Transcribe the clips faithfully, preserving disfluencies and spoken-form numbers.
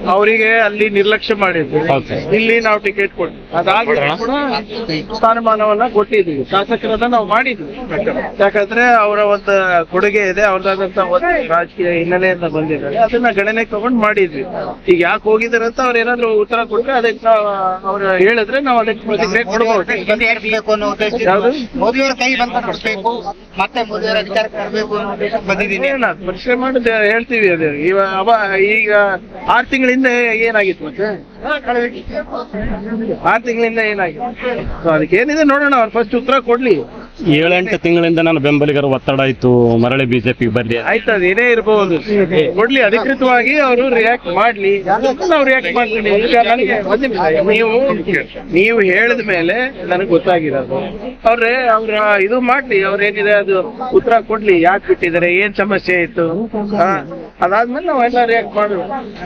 ಅವರಿಗೆ ಅಲ್ಲಿ ನಿರ್ಲಕ್ಷ್ಯ ಮಾಡಿದ್ವಿ, ಇಲ್ಲಿ ನಾವು ಟಿಕೆಟ್ ಕೊಟ್ವಿ. ಅದಾದ್ಮೇಲೆ ಕೂಡ ಸ್ಥಾನಮಾನವನ್ನ ಕೊಟ್ಟಿದ್ವಿ, ಶಾಸಕರನ್ನ ನಾವು ಮಾಡಿದ್ವಿ. ಯಾಕಂದ್ರೆ ಅವರ ಒಂದು ಕೊಡುಗೆ ಇದೆ, ಅವ್ರದಾದಂತ ಒಂದು ರಾಜಕೀಯ ಹಿನ್ನೆಲೆಯಿಂದ ಬಂದಿದ್ದಾರೆ, ಅದನ್ನ ಗಣನೆಗೆ ತಗೊಂಡು ಮಾಡಿದ್ವಿ. ಈಗ ಯಾಕೆ ಹೋಗಿದಾರೆ ಅಂತ ಅವ್ರು ಏನಾದ್ರು ಉತ್ತರ ಕೊಟ್ರೆ ಅದಕ್ಕೆ ಅವ್ರು ಹೇಳಿದ್ರೆ ನಾವು ಅದಕ್ಕೆ ಪ್ರತಿಕ್ರಿಯೆ ಕೊಡಬಹುದು. ಮೋದಿಯವರ ಕೈ ಬಂದ್ಬೇಕು, ಮತ್ತೆ ಮೋದಿಯವರ ಅಧಿಕಾರಕ್ಕೆ ಬರಬೇಕು ಅನ್ನೋ ಉದ್ದೇಶ ಬಂದಿದ್ದೀನಿ. ಪರಿಶ್ರಮ ಮಾಡುದು ಹೇಳ್ತೀವಿ. ಅದು ಇವ ಈಗ ಆರು ತಿಂಗಳಿಂದ ಏನಾಗಿತ್ತು, ಮತ್ತೆ ಆರು ತಿಂಗಳಿಂದ ಏನಾಗಿತ್ತು ಅದಕ್ಕೆ ಏನಿದೆ ನೋಡೋಣ. ಅವ್ರು ಫಸ್ಟ್ ಉತ್ತರ ಕೊಡ್ಲಿ. ಏಳೆಂಟು ತಿಂಗಳಿಂದ ನನ್ನ ಬೆಂಬಲಿಗರ ಒತ್ತಡ ಆಯ್ತು, ಮರಳಿ ಬಿಜೆಪಿ ಬರ್ಲಿ ಆಯ್ತು, ಅದೇನೇ ಇರಬಹುದು, ಕೊಡ್ಲಿ. ಅಧಿಕೃತವಾಗಿ ಅವರು ರಿಯಾಕ್ಟ್ ಮಾಡ್ಲಿ, ನಾವು ರಿಯಾಕ್ಟ್ ಮಾಡ್ತೀವಿ. ಈಗ ನನಗೆ ನೀವು ನೀವು ಹೇಳಿದ ಮೇಲೆ ನನಗೆ ಗೊತ್ತಾಗಿರೋದು ಅವ್ರೆ ಅವ್ರ ಇದು ಮಾಡ್ಲಿ, ಅವ್ರೇನಿದೆ ಅದು ಉತ್ತರ ಕೊಡ್ಲಿ, ಯಾಕೆ ಬಿಟ್ಟಿದ್ದಾರೆ, ಏನ್ ಸಮಸ್ಯೆ ಇತ್ತು, ಅದಾದ್ಮೇಲೆ ನಾವೆಲ್ಲ ರಿಯಾಕ್ಟ್ ಮಾಡೋದು.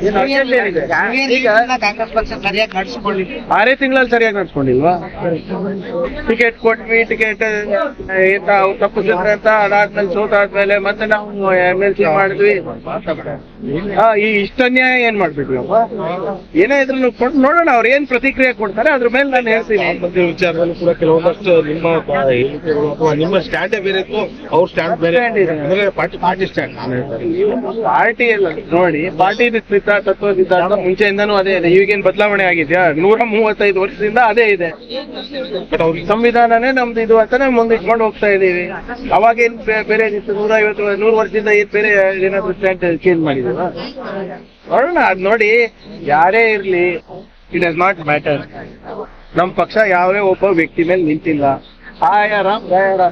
ಈಗ ಕಾಂಗ್ರೆಸ್ ಪಕ್ಷ ಸರಿಯಾಗಿ ನಡೆಸಿಕೊಳ್ಳಿ. ಆರೇ ತಿಂಗಳಲ್ಲಿ ಸರಿಯಾಗಿ ನಡ್ಸ್ಕೊಂಡಿಲ್ವಾ? ಟಿಕೆಟ್ ಕೊಟ್ವಿ, ಟಿಕೆಟ್ ಅವ್ರು ತಪ್ಪಿಸಿದ್ರೆ ಅಂತ, ಅದಾದ್ಮೇಲೆ ಸೋತಾದ್ಮೇಲೆ ಮತ್ತೆ ನಾವು ಎಂ ಎಲ್ ಸಿ ಮಾಡಿದ್ವಿ. ಈ ಇಷ್ಟ ಅನ್ಯಾಯ ಏನ್ ಮಾಡ್ಬಿಟ್ವಿ? ಏನೇ ಇದ್ರು ಕೊಟ್ಟು ನೋಡೋಣ, ಅವ್ರು ಏನ್ ಪ್ರತಿಕ್ರಿಯೆ ಕೊಡ್ತಾರೆ ಅದ್ರ ಮೇಲೆ ನಾನು ಹೇಳ್ತೀನಿ. ವಿಚಾರದಲ್ಲಿ ಕೂಡ ಕೆಲವೊಂದಷ್ಟು ನಿಮ್ಮ ನಿಮ್ಮ ಸ್ಟ್ಯಾಂಡೇ ಬೇರೆ ಇತ್ತು, ಅವ್ರ ಸ್ಟ್ಯಾಂಡ್ ಬೇರೆ. ಪಾರ್ಟಿ ಪಾರ್ಟಿ ಸ್ಟ್ಯಾಂಡ್ ಪಾರ್ಟಿ ಎಲ್ಲ ನೋಡಿ, ಪಾರ್ಟಿ ತತ್ವ ಸಿದ್ಧಾಂತ ಮುಂಚೆಯಿಂದನೂ ಅದೇ ಇದೆ. ಈಗೇನ್ ಬದಲಾವಣೆ ಆಗಿದ್ಯಾ? ನೂರ ಮೂವತ್ತೈದು ವರ್ಷದಿಂದ ಅದೇ ಇದೆ. ಸಂವಿಧಾನನೇ ನಮ್ದು ಇದು ಅಂತಾನೆ ಮುಂದಿಟ್ಕೊಂಡು ಹೋಗ್ತಾ ಇದೀವಿ. ಅವಾಗೇನ್ ಬೇರೆ ಏನಿತ್ತು? ನೂರ ಐವತ್ತು ನೂರು ವರ್ಷದಿಂದ ಏನ್ ಬೇರೆ ಏನಾದ್ರು ಸ್ಟ್ಯಾಂಡ್ ಚೇಂಜ್ ಮಾಡಿದ್ವಿ ನೋಡೋಣ. ಅದ್ ನೋಡಿ, ಯಾರೇ ಇರ್ಲಿ, ಇಟ್ ಡಸ್ ನಾಟ್ ಮ್ಯಾಟರ್. ನಮ್ ಪಕ್ಷ ಯಾವೇ ಒಬ್ಬ ವ್ಯಕ್ತಿ ಮೇಲೆ ನಿಂತಿಲ್ಲ. ಆಯಾರಾಮ್ ದಯಾರಾಮ್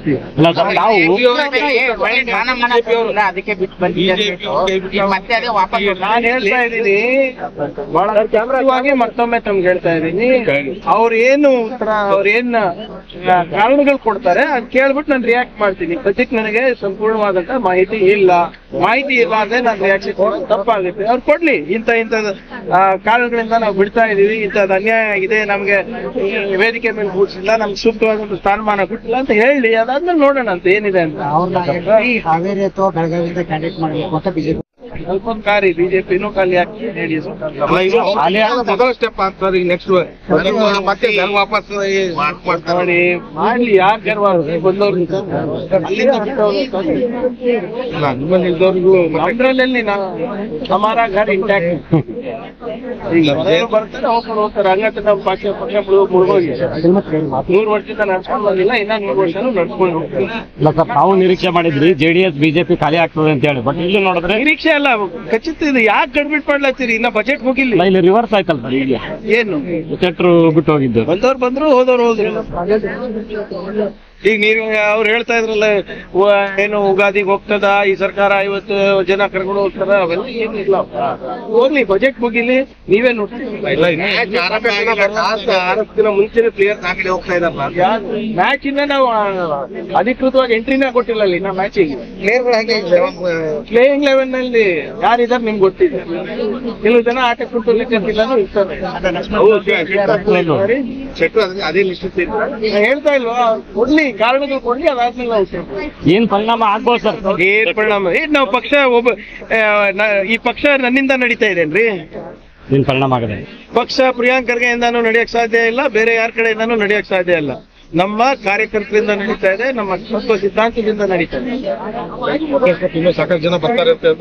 ಅದಕ್ಕೆ ಬಿಟ್ಟು ಬಂದಿದ್ದೀವಿ. ಮತ್ತೆ ಅದೇ ವಾಪಸ್ ನಾನು ಹೇಳ್ತಾ ಇದ್ದೀನಿ, ಬಹಳ ಕ್ಯಾಮ್ರಾವಾಗಿ ಮತ್ತೊಮ್ಮೆ ತಮ್ಗೆ ಹೇಳ್ತಾ ಇದ್ದೀನಿ, ಅವ್ರ ಏನು ಉತ್ತರ, ಅವ್ರ ಏನ್ ಕಾರಣಗಳು ಕೊಡ್ತಾರೆ ಅದ್ ಕೇಳ್ಬಿಟ್ಟು ನಾನು ರಿಯಾಕ್ಟ್ ಮಾಡ್ತೀನಿ. ಬಜೆಟ್ ನನಗೆ ಸಂಪೂರ್ಣವಾದಂತ ಮಾಹಿತಿ ಇಲ್ಲ, ಮಾಹಿತಿ ಇಲ್ಲ ಅಂದ್ರೆ ನಾನು ರಿಯಾಕ್ಷನ್ ಕೊಡೋದು ತಪ್ಪಾಗುತ್ತೆ. ಅವ್ರು ಕೊಡ್ಲಿ, ಇಂತ ಇಂತ ಕಾರಣಗಳಿಂದ ನಾವು ಬಿಡ್ತಾ ಇದೀವಿ, ಇಂಥದ್ದು ಅನ್ಯಾಯ ಆಗಿದೆ, ನಮ್ಗೆ ವೇದಿಕೆ ಮೇಲೆ ಕೂಡಿಸಿಲ್ಲ, ನಮ್ಗೆ ಸೂಕ್ತವಾದ ಸ್ಥಾನಮಾನ ಕೊಟ್ಟಿಲ್ಲ ಅಂತ ಹೇಳಿ, ಅದಾದ್ಮೇಲೆ ನೋಡೋಣ ಅಂತ ಏನಿದೆ ಅಂತ. ಹಾವೇರಿ ಅಥವಾ ಬೆಳಗಾವಿಯಿಂದ ಕ್ಯಾಂಡಿಡೇಟ್ ಮಾಡಬೇಕು ಅಂತ ಬಿಜೆಪಿ ಸ್ವಲ್ಪ ಖಾಲಿ, ಬಿಜೆಪಿನೂ ಖಾಲಿ ಹಾಕಿ ಮೊದಲ ಸ್ಟೆಪ್ ಆಗ್ತದೆ. ಈಗ ನೆಕ್ಸ್ಟ್ ಮತ್ತೆ ವಾಪಸ್ ನೋಡಿ ಮಾಡ್ಲಿ. ಯಾರು ಗರ್ವ ಬಂದವ್ರು ನಿಮ್ಮಲ್ಲಿದ್ದವ್ರಿಗೂ ನಮ್ದ್ರಲ್ಲಿ ಹಮಾರ ಘರ್ ಇಂಟ್ಯಾಕ್ಟ್. ಈಗ ಬರ್ತಾರೆ ಹೋಗ್ಕೊಂಡು ಹೋಗ್ತಾರೆ, ಹಂಗಂತ ನಮ್ಮ ಪಕ್ಷ ಪಕ್ಷ ಮುಳುಗೋಗಿ ನೂರು ವರ್ಷದಿಂದ ನಡ್ಸ್ಕೊಂಡು ಬಂದಿಲ್ಲ, ಇನ್ನ ನೂರು ವರ್ಷನೂ ನಡ್ಸ್ಕೊಂಡು ಹೋಗ್ತಾರೆ. ಇಲ್ಲ ಸರ್, ತಾವು ನಿರೀಕ್ಷೆ ಮಾಡಿದ್ರಿ ಜೆಡಿಎಸ್ ಬಿಜೆಪಿ ಖಾಲಿ ಆಗ್ತದೆ ಅಂತ ಹೇಳಿ, ಬಟ್ ಇಲ್ಲಿ ನೋಡಿದ್ರೆ ನಿರೀಕ್ಷೆ ಅಲ್ಲ, ಖಚಿತ ಇದೆ. ಯಾಕೆ ಗಡ್ಬಿಟ್ ಮಾಡ್ಲತ್ತೀರಿ? ಇನ್ನ ಬಜೆಟ್ ಮುಗಿಲ್ಲ. ಇಲ್ಲಿ ರಿವರ್ಸ್ ಆಯ್ತಲ್ಲ ಸರ್. ಈಗ ಏನು ಶೆಟ್ರು ಬಿಟ್ಟು ಹೋಗಿದ್ದು, ಬಂದವ್ರು ಬಂದ್ರು, ಹೋದವ್ರು ಹೋದ್ರು. ಈಗ ನೀವು ಅವ್ರು ಹೇಳ್ತಾ ಇದ್ರಲ್ಲ, ಏನು ಉಗಾದಿಗೆ ಹೋಗ್ತದ ಈ ಸರ್ಕಾರ, ಐವತ್ತು ಜನ ಕರ್ಕೊಂಡು ಹೋಗ್ತಾರ, ಅವೆಲ್ಲ ಏನಿಲ್ಲ. ಹೋಗ್ಲಿ, ಬಜೆಟ್ ಮುಗಿಲಿ, ನೀವೇ ನೋಡ್ತೀವಿ. ದಿನ ಮುಂಚೆನೆ ಪ್ಲೇಯರ್ಸ್ ಆ ಕಡೆ ಹೋಗ್ತಾ ಇದಾರಲ್ಲ, ಮ್ಯಾಚ್ ಇಂದ ನಾವು ಅಧಿಕೃತವಾಗಿ ಎಂಟ್ರಿನೇ ಕೊಟ್ಟಿಲ್ಲ ಅಲ್ಲಿ ಇನ್ನ ಮ್ಯಾಚಿಗೆ. ಪ್ಲೇಯಿಂಗ್ ಲೆವೆನ್ ನಲ್ಲಿ ಯಾರಿದಾರೆ ನಿಮ್ಗೆ ಗೊತ್ತಿದೆ. ಕೆಲವು ಜನ ಆಟ ಕೊಟ್ಟಿಲ್ಲ ಇರ್ತಾರೆ. ಅದೇ ಲಿಸ್ಟ್ ಹೇಳ್ತಾ ಇಲ್ವಾ? ಕೊಡ್ಲಿ, ಕಾರಣಗಳು ಕೊಡ್ಲಿ, ಅದಾದ್ಮೇಲೆ ನಾವು ಏನ್ ಪರಿಣಾಮ ಆಗ್ಬೋದು ಸರ್? ಏನ್ ಪರಿಣಾಮ? ಏನ್ ನಾವು ಪಕ್ಷ ಒಬ್ಬ ಈ ಪಕ್ಷ ನನ್ನಿಂದ ನಡೀತಾ ಇದೇನ್ರಿ? ಏನ್ ಪರಿಣಾಮ ಆಗದೆ? ಪಕ್ಷ ಪ್ರಿಯಾಂಕ್ ಖರ್ಗೆಯಿಂದಾನು ನಡೆಯಕ್ ಸಾಧ್ಯ ಇಲ್ಲ, ಬೇರೆ ಯಾರ ಕಡೆಯಿಂದಾನು ನಡೆಯಕ್ ಸಾಧ್ಯ ಇಲ್ಲ. ನಮ್ಮ ಕಾರ್ಯಕರ್ತರಿಂದ ನಡೀತಾ ಇದೆ, ನಮ್ಮ ತತ್ವ ಸಿದ್ಧಾಂತದಿಂದ ನಡೀತಾ ಇದೆ. ಇನ್ನೂ ಸಾಕಷ್ಟು ಜನ ಬರ್ತಾರೆ ಅಂತ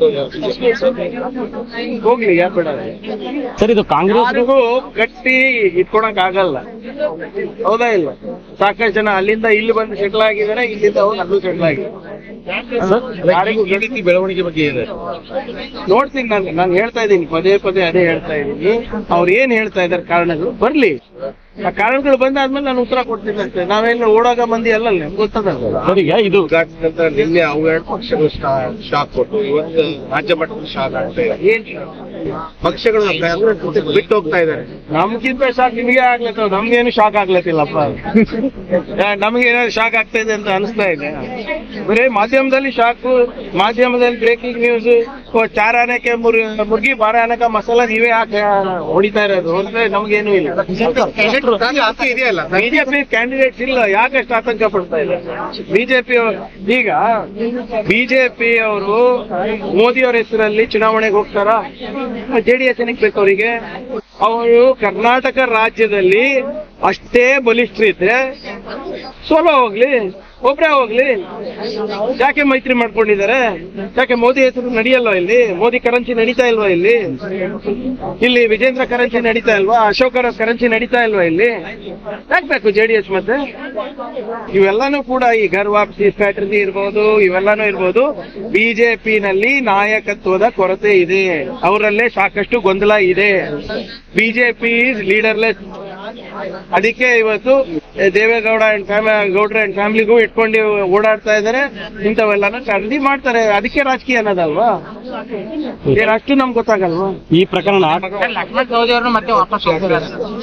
ಹೋಗ್ಲಿ, ಯಾರು ಬೇಡ ಸರ್. ಇದು ಕಾಂಗ್ರೆಸ್ ಗಟ್ಟಿ ಇಟ್ಕೊಳಕ್ ಆಗಲ್ಲ, ಹೌದಾ ಇಲ್ಲ? ಸಾಕಷ್ಟು ಜನ ಅಲ್ಲಿಂದ ಇಲ್ಲಿ ಬಂದು ಸೆಟ್ಲ್ ಆಗಿದ್ದಾರೆ, ಇಲ್ಲಿಂದ ಹೋಗಿ ಅಲ್ಲೂ ಸೆಟ್ಲ್ ಆಗಿದ್ದಾರೆ. ಈ ರೀತಿ ಬೆಳವಣಿಗೆ ಬಗ್ಗೆ ಇದೆ ನೋಡ್ತೀನಿ. ನಾನು ನಾನು ಹೇಳ್ತಾ ಇದ್ದೀನಿ, ಪದೇ ಪದೇ ಅದೇ ಹೇಳ್ತಾ ಇದ್ದೀನಿ. ಅವ್ರು ಏನ್ ಹೇಳ್ತಾ ಇದಾರೆ ಕಾರಣಗಳು ಬರ್ಲಿ, ಆ ಕಾರಣಗಳು ಬಂದಾದ್ಮೇಲೆ ನಾನು ಉತ್ತರ ಕೊಡ್ತೀನಿ ಅಷ್ಟೇ. ನಾವೇನು ಓಡಾಗ ಮಂದಿ ಅಲ್ಲಲ್ಲ, ಗೊತ್ತದಲ್ಲ. ಸರಿಗೆ ಇದು ನಿನ್ನೆ ಅವು ಎರಡು ಪಕ್ಷಗಳು ಶಾಕ್ ಕೊಟ್ಟು ಇವತ್ತು ರಾಜ್ಯ ಮಟ್ಟದ ಶಾಕ್ ಆಗ್ತಾ ಇದೆ. ಏನ್ ಪಕ್ಷಗಳು ಬಿಟ್ಟು ಹೋಗ್ತಾ ಇದ್ದಾರೆ. ನಮ್ಗಿಂತ ಶಾಕ್ ನಿಮಗೆ ಆಗ್ಲತ್ತ, ನಮ್ಗೇನು ಶಾಕ್ ಆಗ್ಲತ್ತಿಲ್ಲಪ್ಪ. ನಮ್ಗೆ ಏನಾದ್ರು ಶಾಕ್ ಆಗ್ತಾ ಇದೆ ಅಂತ ಅನಿಸ್ತಾ ಇದೆ. ಬರೀ ಮಾಧ್ಯಮದಲ್ಲಿ ಶಾಕು, ಮಾಧ್ಯಮದಲ್ಲಿ ಬ್ರೇಕಿಂಗ್ ನ್ಯೂಸ್, ಚಾರ್ ಆನೆಗೆ ಮುರ್ ಮುರ್ಗಿ ಬಾರ ಆನೆಕ ಮಸಾಲ ನೀವೇ ಹಾಕಿ ಹೊಡಿತಾ ಇರೋದು ಅಂದ್ರೆ ನಮ್ಗೇನು ಇಲ್ಲ. ಇದೆಯಲ್ಲ ಬಿಜೆಪಿ ಕ್ಯಾಂಡಿಡೇಟ್ಸ್ ಇಲ್ಲ, ಯಾಕಷ್ಟು ಆತಂಕ ಪಡ್ತಾ ಇಲ್ಲ ಬಿಜೆಪಿ? ಈಗ ಬಿಜೆಪಿ ಅವರು ಮೋದಿ ಅವರ ಹೆಸರಲ್ಲಿ ಚುನಾವಣೆಗೆ ಹೋಗ್ತಾರ? ಜೆಡಿಎಸ್ ಏನಕ್ಕೆ ಬೇಕು ಅವರಿಗೆ? ಅವರು ಕರ್ನಾಟಕ ರಾಜ್ಯದಲ್ಲಿ ಅಷ್ಟೇ ಬಲಿಷ್ಠರಿದ್ರೆ ಸೋಲೋ ಹೋಗ್ಲಿ, ಒಬ್ರೇ ಹೋಗ್ಲಿ. ಯಾಕೆ ಮೈತ್ರಿ ಮಾಡ್ಕೊಂಡಿದ್ದಾರೆ? ಯಾಕೆ ಮೋದಿ ಹೆಸರು ನಡೆಯಲ್ವಾ ಇಲ್ಲಿ? ಮೋದಿ ಕರೆನ್ಸಿ ನಡೀತಾ ಇಲ್ವಾ ಇಲ್ಲಿ? ಇಲ್ಲಿ ವಿಜೇಂದ್ರ ಕರೆನ್ಸಿ ನಡೀತಾ ಇಲ್ವಾ? ಅಶೋಕರ ಕರೆನ್ಸಿ ನಡೀತಾ ಇಲ್ವಾ ಇಲ್ಲಿ? ಯಾಕೆ ಬೇಕು ಜೆಡಿಎಸ್? ಮತ್ತೆ ಇವೆಲ್ಲಾನು ಕೂಡ ಈ ಘರ್ ವಾಪಸಿ ಸ್ಟ್ರಾಟಜಿ ಇರ್ಬೋದು, ಇವೆಲ್ಲಾನು ಇರ್ಬೋದು. ಬಿಜೆಪಿ ನಲ್ಲಿ ನಾಯಕತ್ವದ ಕೊರತೆ ಇದೆ, ಅವರಲ್ಲೇ ಸಾಕಷ್ಟು ಗೊಂದಲ ಇದೆ. BJP is leaderless. ಅದಕ್ಕೆ ಇವತ್ತು ದೇವೇಗೌಡ ಅಂಡ್ ಗೌಡ್ರ ಅಂಡ್ ಫ್ಯಾಮಿಲಿಗೂ ಇಟ್ಕೊಂಡು ಓಡಾಡ್ತಾ ಇದಾರೆ. ಇಂಥವೆಲ್ಲಾನು ಸ್ಟ್ರಾಟಜಿ ಮಾಡ್ತಾರೆ. ಅದಕ್ಕೆ ರಾಜಕೀಯ ಅನ್ನೋದಲ್ವಾ? ಅಷ್ಟು ನಮ್ಗೆ ಗೊತ್ತಾಗಲ್ವಾ? ಈ ಪ್ರಕರಣ ಲಕ್ಷ್ಮಣ್ ಸವದಿ ಅವ್ರನ್ನ ಮತ್ತೆ ವಾಪಸ್ ಹೋಗ್ತಿದ್ದಾರೆ.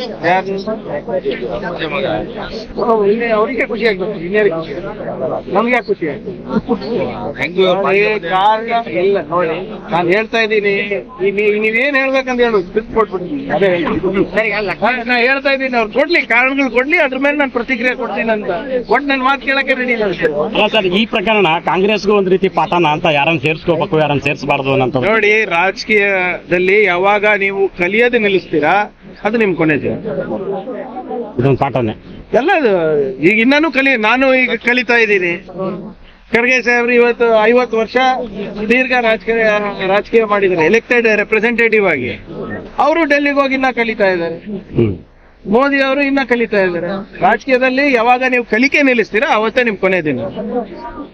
ಅವರಿಗೆ ಖುಷಿ ಆಗ್ಬೇಕು, ನಮ್ಗೆ ಯಾಕೆ ಖುಷಿ ಆಗ್ತದೆ? ಕಾರಣ ಇಲ್ಲ ನೋಡಿ. ನಾನು ಹೇಳ್ತಾ ಇದ್ದೀನಿ, ನೀವೇನ್ ಹೇಳ್ಬೇಕಂತ ಹೇಳು, ಸ್ಕ್ರಿಪ್ಟ್ ಕೊಟ್ಬಿಡ್ತೀನಿ. ಅದೇ ನಾ ಹೇಳ್ತಾ ಇದ್ದೀನಿ, ಅವ್ರು ಕೊಡ್ಲಿ, ಕಾರಣಗಳು ಕೊಡ್ಲಿ, ಅದ್ರ ಮೇಲೆ ನಾನು ಪ್ರತಿಕ್ರಿಯೆ ಕೊಡ್ತೀನಿ ಅಂತ. ಒಟ್ಟು ನನ್ನ ಮಾತು ಕೇಳಕ್ಕೆ ರೆಡಿ ಇಲ್ಲ ಸರ್. ಈ ಪ್ರಕರಣ ಕಾಂಗ್ರೆಸ್ಗೂ ಒಂದ್ ರೀತಿ ಪಾಠನ ಅಂತ, ಯಾರನ್ನ ಸೇರ್ಸ್ಕೋಬೇಕು ಯಾರನ್ನ ಸೇರ್ಸಬಾರ್ದು ಅಂತ. ನೋಡಿ, ರಾಜಕೀಯದಲ್ಲಿ ಯಾವಾಗ ನೀವು ಕಲಿಯೋದು ನಿಲ್ಲಿಸ್ತೀರಾ ಅದು ನಿಮ್ ಕೊನೆ ಜೀವನ. ಇದೊಂದು ಪಾಠನೇ ಎಲ್ಲ. ಈಗ ಇನ್ನೂ ಕಲಿ ನಾನು ಈಗ ಕಲಿತಾ ಇದ್ದೀನಿ. ಖರ್ಗೆ ಸಾಹೇಬ್ರು ಇವತ್ತು ಐವತ್ತು ವರ್ಷ ದೀರ್ಘ ರಾಜಕೀಯ ರಾಜಕೀಯ ಮಾಡಿದ್ದಾರೆ, ಎಲೆಕ್ಟೆಡ್ ರೆಪ್ರೆಸೆಂಟೇಟಿವ್ ಆಗಿ. ಅವರು ಡೆಲ್ಲಿಗೆ ಹೋಗಿ ಇನ್ನ ಕಲಿತಾ ಇದ್ದಾರೆ. ಮೋದಿ ಅವರು ಇನ್ನ ಕಲಿತಾ ಇದ್ದಾರೆ. ರಾಜಕೀಯದಲ್ಲಿ ಯಾವಾಗ ನೀವು ಕಲಿಕೆ ನಿಲ್ಲಿಸ್ತೀರಾ ಅವತ್ತೇ ನಿಮ್ ಕೊನೆ ದಿನ.